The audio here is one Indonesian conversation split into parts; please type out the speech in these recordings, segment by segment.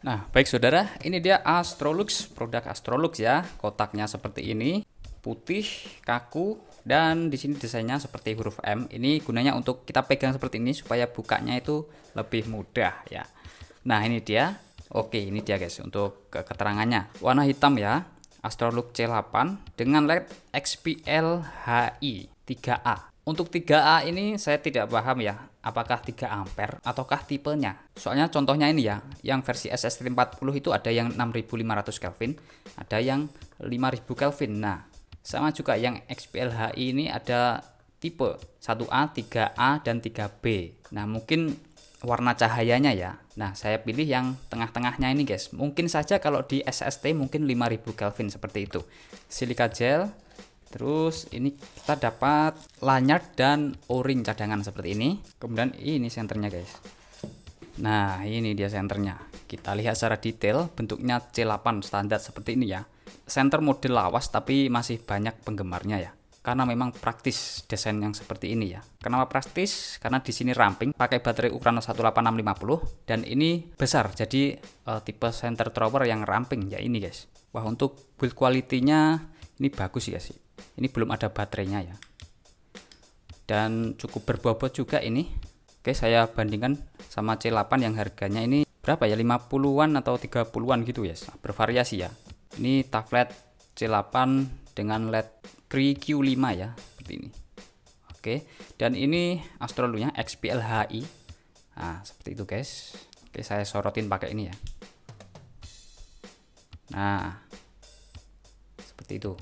Nah, baik saudara, ini dia Astrolux, produk Astrolux ya. Kotaknya seperti ini, putih, kaku, dan di sini desainnya seperti huruf M. Ini gunanya untuk kita pegang seperti ini supaya bukanya itu lebih mudah ya. Nah, ini dia. Oke, ini dia guys untuk keterangannya. Warna hitam ya, Astrolux C8 dengan LED XPL HI 3A. Untuk 3A ini saya tidak paham ya, apakah 3 ampere ataukah tipenya. Soalnya contohnya ini ya, yang versi SST40 itu ada yang 6500 Kelvin, ada yang 5000 Kelvin. Nah, sama juga yang XPLHI ini ada tipe 1A, 3A, dan 3B. Nah, mungkin warna cahayanya ya. Nah, saya pilih yang tengah-tengahnya ini guys. Mungkin saja kalau di SST mungkin 5000 Kelvin seperti itu. Silika gel. Terus ini kita dapat lanyard dan o-ring cadangan seperti ini. Kemudian ini senternya guys. Nah, ini dia senternya. Kita lihat secara detail, bentuknya C8 standar seperti ini ya. Senter model lawas tapi masih banyak penggemarnya ya. Karena memang praktis desain yang seperti ini ya. Kenapa praktis? Karena di sini ramping, pakai baterai ukuran 18650 dan ini besar. Jadi tipe center thrower yang ramping ya ini guys. Wah, untuk build quality-nya ini bagus ya sih. Ini belum ada baterainya ya. Dan cukup berbobot juga ini. Oke, saya bandingkan sama C8 yang harganya ini berapa ya? 50-an atau 30-an gitu ya. Bervariasi ya. Ini tablet C8 dengan LED Cree Q5 ya, seperti ini. Oke, dan ini Astrolux-nya XPLHI. Nah, seperti itu guys. Oke, saya sorotin pakai ini ya. Nah, seperti itu.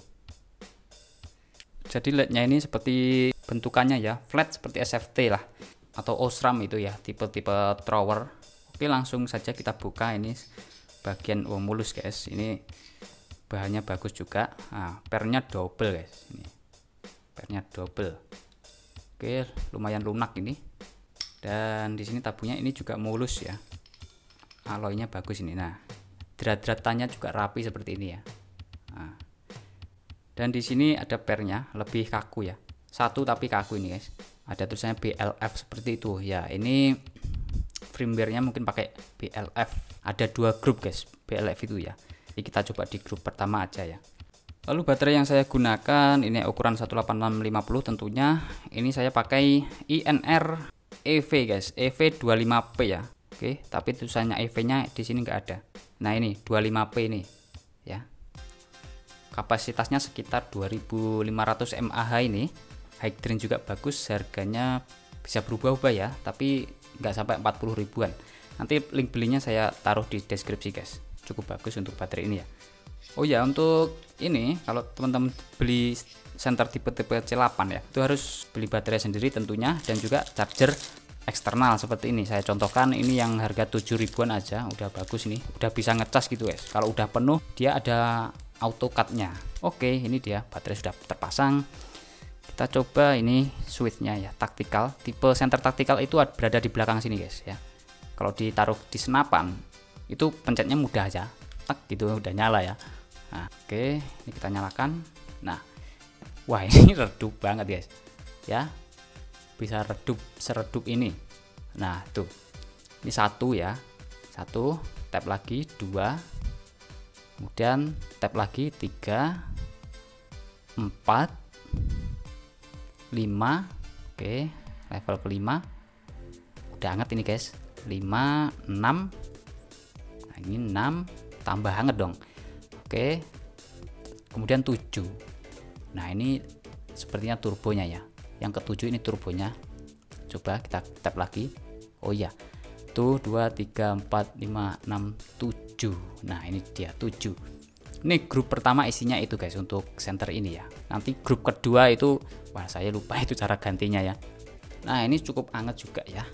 Jadi LED-nya ini seperti bentukannya ya, flat seperti SFT lah atau Osram itu ya, tipe-tipe thrower. Oke, langsung saja kita buka ini bagian mulus guys. Ini bahannya bagus juga. Nah, pernya double guys. Ini pernya double. Oke, lumayan lunak ini. Dan di sini tabungnya ini juga mulus ya. Alloynya bagus ini. Nah, drat-dratannya juga rapi seperti ini ya. Nah, dan di sini ada pernya lebih kaku ya. Satu tapi kaku ini guys. Ada tulisannya BLF seperti itu. Ya, ini firmware-nya mungkin pakai BLF. Ada 2 grup guys, BLF itu ya. Jadi kita coba di grup pertama aja ya. Lalu baterai yang saya gunakan ini ukuran 18650 tentunya. Ini saya pakai INR EV guys, EV25P ya. Oke, tapi tulisannya EV-nya di sini nggak ada. Nah, ini 25P ini ya. Kapasitasnya sekitar 2500 mAh ini. High drain juga bagus, harganya bisa berubah-ubah ya, tapi nggak sampai 40 ribuan. Nanti link belinya saya taruh di deskripsi guys. Cukup bagus untuk baterai ini ya. Oh ya, untuk ini kalau teman-teman beli center tipe-tipe C8 ya, itu harus beli baterai sendiri tentunya dan juga charger eksternal seperti ini. Saya contohkan ini yang harga 7 ribuan aja, udah bagus nih, udah bisa ngecas gitu guys. Kalau udah penuh dia ada auto cut-nya. Oke, ini dia baterai sudah terpasang. Kita coba ini switch-nya ya, taktikal. Tipe center taktikal itu berada di belakang sini guys ya. Kalau ditaruh di senapan itu pencetnya mudah aja, tak gitu udah nyala ya. Nah, oke, ini kita nyalakan. Nah, wah ini redup banget guys ya, bisa redup seredup ini. Nah, tuh ini satu ya, satu, tap lagi 2, kemudian tap lagi 3, 4, 5. Oke, level kelima udah hangat ini guys. 5, 6. Nah, ini 6 tambah hangat dong. Oke, kemudian 7. Nah, ini sepertinya turbonya ya. Yang ketujuh ini turbonya. Coba kita tap lagi. Oh iya, tuh 2, 3, 4, 5, 6, 7. Nah, ini dia 7. Ini grup pertama isinya itu guys untuk center ini ya. Nanti grup kedua itu, wah saya lupa itu cara gantinya ya. Nah, ini cukup hangat juga ya.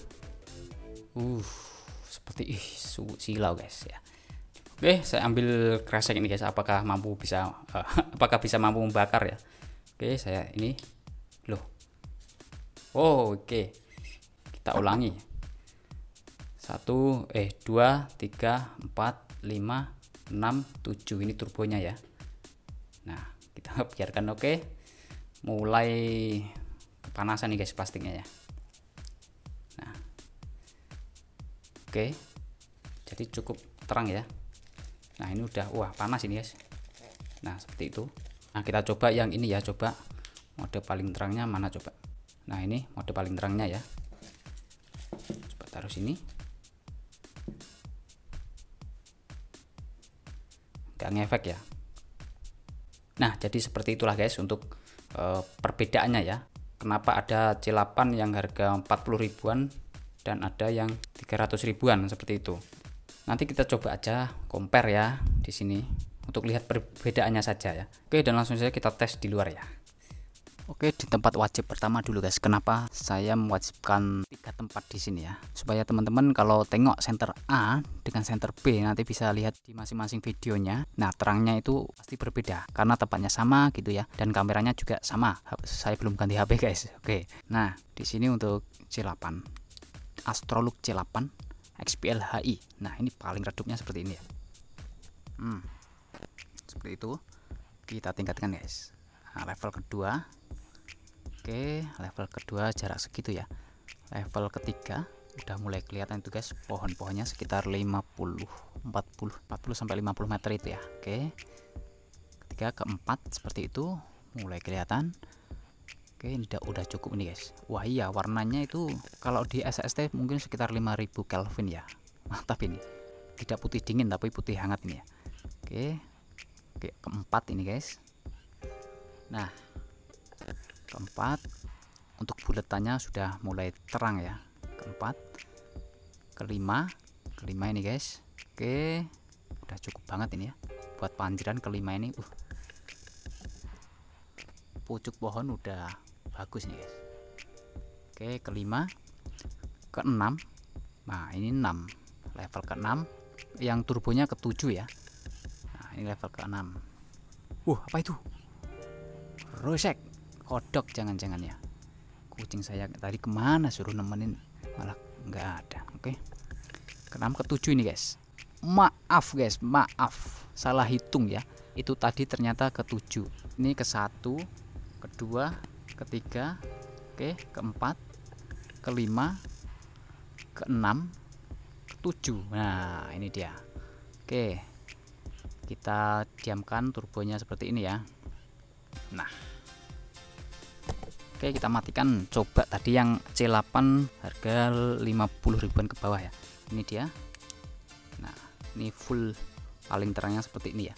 Seperti silau guys ya. Oke, saya ambil kresek ini guys. Apakah bisa mampu membakar ya? Oke, saya ini loh. Oh, oke. Kita ulangi. 1, 2, 3, 4, 5, 6, 7. Ini turbonya ya. Nah, kita biarkan. Oke. Mulai kepanasan nih guys plastiknya ya. Nah. Oke. Jadi cukup terang ya. Nah ini udah, wah panas ini guys. Nah seperti itu. Nah kita coba yang ini ya, coba mode paling terangnya mana coba. Nah ini mode paling terangnya ya, coba taruh sini. Nggak ngefek ya. Nah jadi seperti itulah guys untuk perbedaannya ya. Kenapa ada C8 yang harga 40 ribuan dan ada yang 300 ribuan seperti itu. Nanti kita coba aja compare ya di sini untuk lihat perbedaannya saja ya. Oke, dan langsung saja kita tes di luar ya. Oke, di tempat wajib pertama dulu guys. Kenapa saya mewajibkan 3 tempat di sini ya? Supaya teman-teman kalau tengok senter A dengan senter B nanti bisa lihat di masing-masing videonya. Nah, terangnya itu pasti berbeda karena tempatnya sama gitu ya, dan kameranya juga sama. Saya belum ganti HP guys. Oke. Nah, di sini untuk C8 Astrolux C8 XPL HI. Nah, ini paling redupnya seperti ini ya. Seperti itu. Kita tingkatkan guys. Nah, level kedua. Oke, level kedua jarak segitu ya. Level ketiga udah mulai kelihatan itu guys, pohon-pohonnya sekitar 40 sampai 50 meter itu ya. Oke. Ketiga, keempat seperti itu mulai kelihatan. Oke, ini udah cukup ini guys. Wah iya, warnanya itu kalau di SST mungkin sekitar 5000 Kelvin ya. Mantap ini. Tidak putih dingin tapi putih hangat ini ya. Oke. Oke, keempat ini guys. Nah, keempat untuk buletannya sudah mulai terang ya. Keempat, kelima ini guys. Oke, udah cukup banget ini ya buat panjiran. Kelima ini pucuk pohon udah bagus nih guys. Oke, kelima, keenam. Nah ini 6, level ke-6 yang turbonya ke-7 ya. Nah ini level ke-6. Apa itu? Rosek, kodok jangan-jangan ya. Kucing saya tadi kemana suruh nemenin malah nggak ada. Oke, ke-6 ke-7 ini guys. Maaf guys, maaf salah hitung ya. Itu tadi ternyata ke-7. Ini ke-1, ke-2, ke-3, oke, ke-4, ke-5, ke-6, ke-7. Nah ini dia. Oke, kita diamkan turbonya seperti ini ya. Nah, oke, kita matikan. Coba tadi yang C8 harga 50 ribuan ke bawah ya. Ini dia. Nah, ini full paling terangnya seperti ini ya.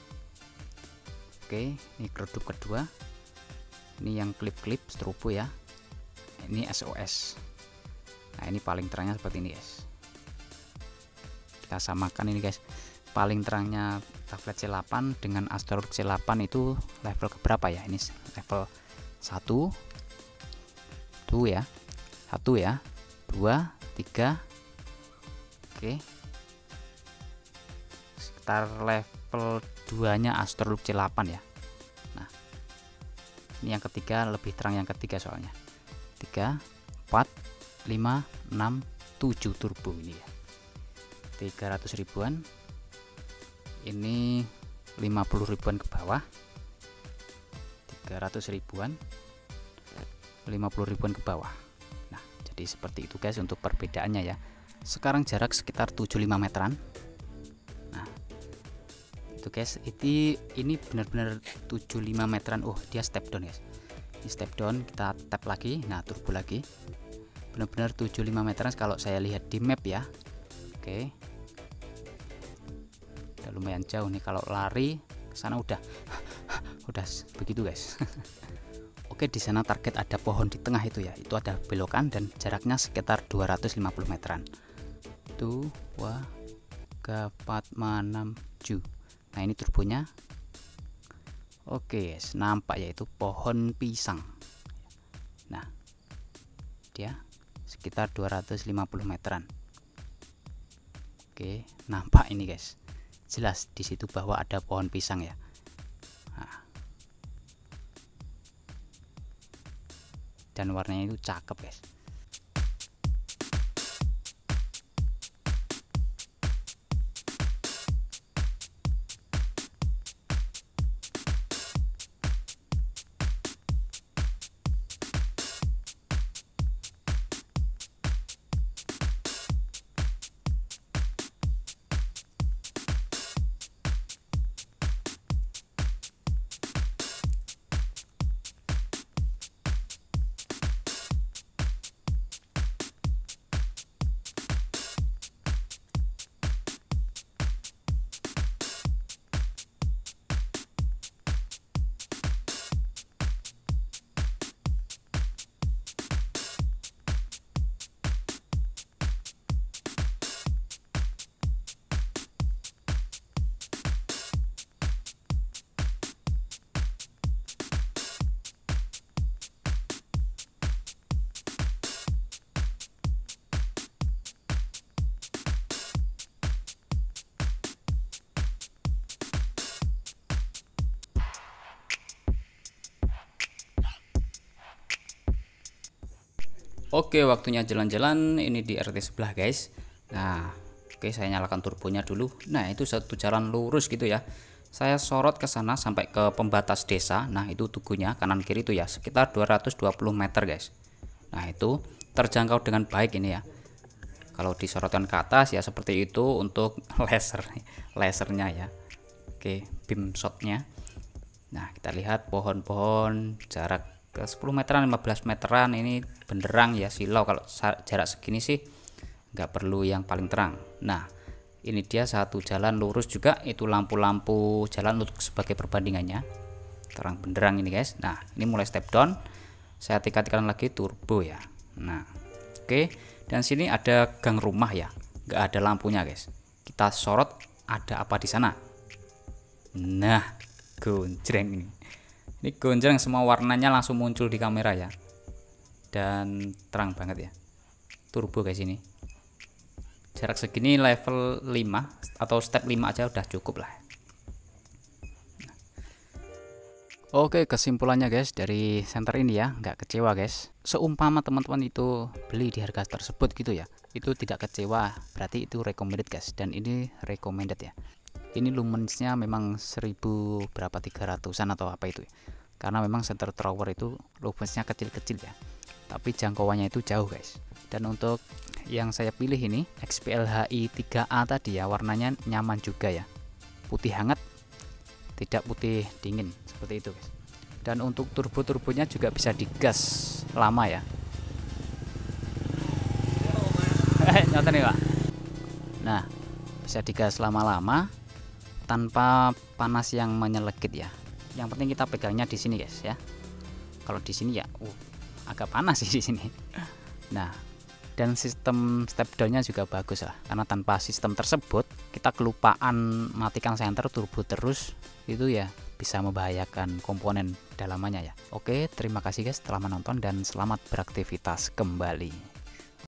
Oke, ini redup kedua. Ini yang klip-klip strobo ya. Ini SOS. Nah, ini paling terangnya seperti ini guys. Kita samakan ini guys. Paling terangnya tablet C8 dengan Astrolux C8 itu level keberapa ya? Ini level 1 tuh ya, 1 ya, 2, 3. Oke, sekitar level 2 nya Astrolux C8 ya. Nah ini yang ketiga, lebih terang yang ketiga soalnya. 3, 4, 5, 6, 7 turbo ini ya. 300 ribuan. Ini 50 ribuan ke bawah. 300 ribuan, 50 ribuan ke bawah. Nah jadi seperti itu guys untuk perbedaannya ya. Sekarang jarak sekitar 75 meteran. Nah itu guys, ini benar-benar 75 meteran. Dia step down guys. Ini step down, kita tap lagi. Nah turbo lagi. Benar-benar 75 meteran kalau saya lihat di map ya. Oke, udah lumayan jauh nih. Kalau lari ke sana udah begitu guys. Oke, di sana target ada pohon di tengah itu ya. Itu ada belokan dan jaraknya sekitar 250 meteran. 2, 3, 4, 5, 6, 7. Nah ini turbonya. Oke guys, nampak yaitu pohon pisang. Nah dia sekitar 250 meteran. Oke, nampak ini guys, jelas di situ bahwa ada pohon pisang ya. Nah, dan warnanya itu cakep guys. Oke, waktunya jalan-jalan ini di RT sebelah guys. Nah, oke, saya nyalakan turbonya dulu. Nah, itu satu jalan lurus gitu ya. Saya sorot ke sana sampai ke pembatas desa. Nah, itu tugunya kanan kiri itu ya, sekitar 220 meter guys. Nah, itu terjangkau dengan baik ini ya. Kalau disorotkan ke atas ya seperti itu untuk lasernya ya. Oke, beam shotnya. Nah, kita lihat pohon-pohon jarak ke 10 meteran, 15 meteran, ini benderang ya, silau. Kalau jarak segini sih nggak perlu yang paling terang. Nah, ini dia satu jalan lurus juga, itu lampu-lampu jalan untuk sebagai perbandingannya, terang benderang ini guys. Nah, ini mulai step down, saya tekan lagi turbo ya. Nah, oke, dan sini ada gang rumah ya, nggak ada lampunya guys. Kita sorot, ada apa di sana? Nah, gonjreng ini gonjreng, semua warnanya langsung muncul di kamera ya, dan terang banget ya. Turbo guys, ini jarak segini level 5 atau step 5 aja udah cukup lah. Oke, kesimpulannya guys dari senter ini ya, nggak kecewa guys. Seumpama teman-teman itu beli di harga tersebut gitu ya, itu tidak kecewa, berarti itu recommended guys. Dan ini recommended ya. Ini lumensnya memang 1000 berapa, 300-an atau apa itu ya. Karena memang center tower itu lumensnya kecil-kecil ya, tapi jangkauannya itu jauh guys. Dan untuk yang saya pilih ini XPLHI 3A tadi ya, warnanya nyaman juga ya, putih hangat, tidak putih dingin seperti itu guys. Dan untuk turbonya juga bisa digas lama ya. Nyata nih Pak. Nah, bisa digas lama-lama tanpa panas yang menyelekit ya. Yang penting kita pegangnya di sini guys ya. Kalau di sini ya agak panas sih di sini. Nah, dan sistem step down-nya juga bagus lah, karena tanpa sistem tersebut kita kelupaan matikan senter turbo terus, itu ya bisa membahayakan komponen dalamannya ya. Oke, terima kasih guys telah menonton dan selamat beraktivitas kembali.